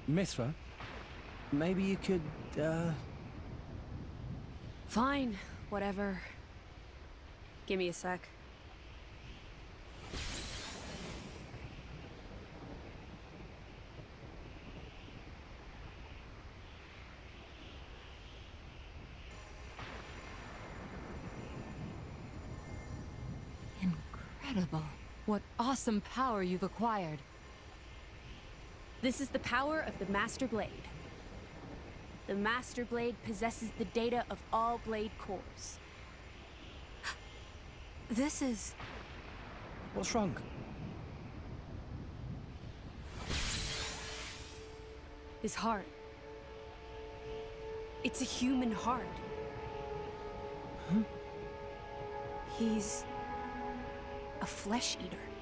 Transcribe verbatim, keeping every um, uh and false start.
Mithra, maybe you could, uh... Fine, whatever. Give me a sec. Incredible. What awesome power you've acquired. This is the power of the Master Blade. The Master Blade possesses the data of all Blade cores. This is... What's wrong? his heart. It's a human heart. Huh? He's a flesh eater.